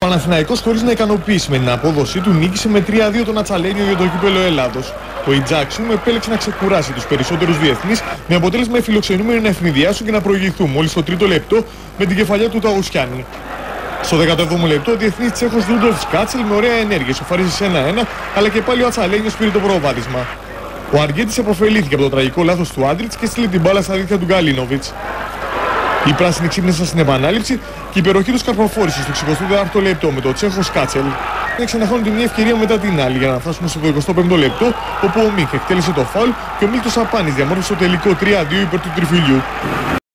Παναθηναϊκός, χωρίς να ικανοποιήσει με την απόδοσή του, νίκησε με 3-2 τον Ατσαλένιο για το κύπελλο Ελλάδος. Ο Ιτζάξιουμ επέλεξε να ξεκουράσει τους περισσότερους διεθνείς, με αποτέλεσμα οι φιλοξενούμενοι να ευνηδιάσουν και να προηγηθούν μόλις στο τρίτο λεπτό με την κεφαλιά του Ταγουσιάννη. Στο 17ο λεπτό, ο διεθνής Τσέχος Ρούντολφ Σκάτσελ με ωραία ενέργεια σοφάρισε 1-1, αλλά και πάλι ο Ατσαλένιος πήρε το προβάδισμα. Ο Αργέτης επωφελήθηκε από το τραγικό λάθος του Άντριτς και στείλε την μπάλα στα δίχτυα του Γκαλίνοβιτς. Οι πράσινοι ξύπνησαν στην επανάληψη και η υπεροχή τους καρποφόρησε στο 64ο λεπτό με τον Τσέχο Σκάτσελ. Έξαν να χάνουν τη μία ευκαιρία μετά την άλλη για να φτάσουμε στο 25ο λεπτό, όπου ο Μίχ εκτέλεσε το φάουλ και ο Μίλτος Απάνης διαμόρφωσε το τελικό 3-2 υπέρ του Τριφυλιού.